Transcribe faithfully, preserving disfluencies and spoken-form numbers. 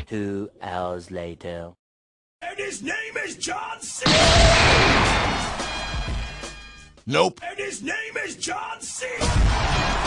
Two hours later. And his name is John C. Nope. And his name is John C.